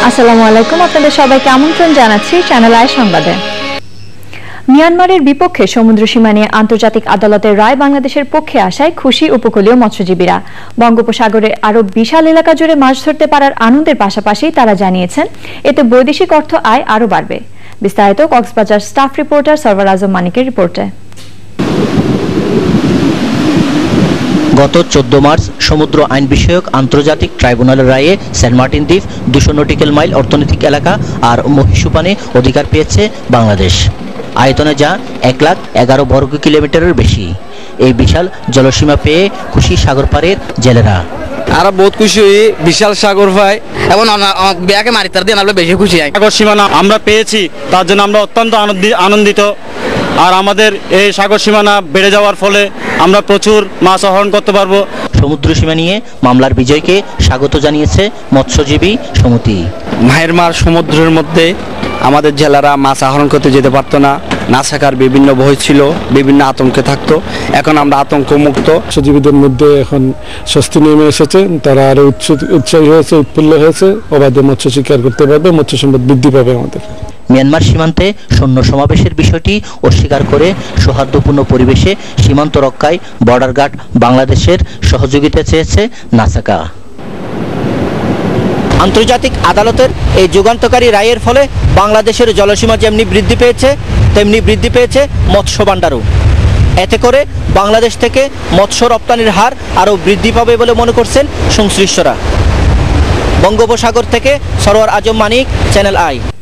আসসালামু আলাইকুম, আপনাদের সবাইকে আমন্ত্রণ জানাচ্ছি চ্যানেল আই সংবাদে। মিয়ানমারের বিপক্ষে সমুদ্র সীমা নিয়ে আন্তর্জাতিক আদালতের রায় বাংলাদেশের পক্ষে আসায় খুশি উপকূলীয় মৎস্যজীবীরা। বঙ্গোপসাগরের আরো বিশাল এলাকা জুড়ে মাছ ধরতে পারার আনন্দের পাশাপাশি তারা জানিয়েছেন এতে বৈদেশিক অর্থ আয় আরো বাড়বে। বিস্তারিত কক্সবাজার স্টাফ রিপোর্টার সরওয়ার আজম মানিকের রিপোর্টে। গত 14 মার্চ সমুদ্র আইন বিষয়ক আন্তর্জাতিক ট্রাইব্যুনালের রায়ে সেন্ট মার্টিন দ্বীপ 200 নটিক্যাল মাইল অর্থনৈতিক এলাকা আর মহীশুপানে অধিকার পেয়েছে বাংলাদেশ। আয়তনে যা 1,11,000 বর্গ কিলোমিটারের বেশি। এই বিশাল জলসীমা পেয়ে খুশি সাগর পাড়ের জেলেরা। আর বহুত খুশি হই, বিশাল সাগর ভাই এবং ব্যাকে মারিতার দিন আমরা বেশি খুশি। সাগর সীমানা আমরা পেয়েছি, তার জন্য আমরা অত্যন্ত আনন্দিত। আর আমাদের এই সাগর সীমানা বেড়ে যাওয়ার ফলে আমরা প্রচুর মাছ আহরণ করতে পারবো। সমুদ্র সীমা নিয়ে মামলার বিজয়কে স্বাগত জানিয়েছে মৎস্যজীবী সমিতি। মায়ের সমুদ্রের মধ্যে আমাদের জেলারা মাছ আহরণ করতে যেতে পারতো না, না থাকার বিভিন্ন ভয় ছিল, বিভিন্ন আতঙ্কে থাকতো। এখন আমরা আতঙ্ক মুক্ত। মৎস্যজীবীদের মধ্যে এখন স্বস্তি নেমে এসেছে, তারা আরো উৎসাহী হয়েছে, উৎফুল্ল হয়েছে, অবাধে মৎস্য শিকার করতে পারবে, মৎস্য সম্পদ বৃদ্ধি পাবে আমাদের। মিয়ানমার সীমান্তে সৈন্য সমাবেশের বিষয়টি অস্বীকার করে সৌহার্দ্যপূর্ণ পরিবেশে সীমান্ত রক্ষায় বর্ডার গার্ড বাংলাদেশের সহযোগিতা চেয়েছে নাসাকা। আন্তর্জাতিক আদালতের এই যুগান্তকারী রায়ের ফলে বাংলাদেশের জলসীমা যেমনি বৃদ্ধি পেয়েছে তেমনি বৃদ্ধি পেয়েছে মৎস্য ভাণ্ডারও। এতে করে বাংলাদেশ থেকে মৎস্য রপ্তানির হার আরও বৃদ্ধি পাবে বলে মনে করছেন সংশ্লিষ্টরা। বঙ্গোপসাগর থেকে সরওয়ার আজম মানিক, চ্যানেল আই।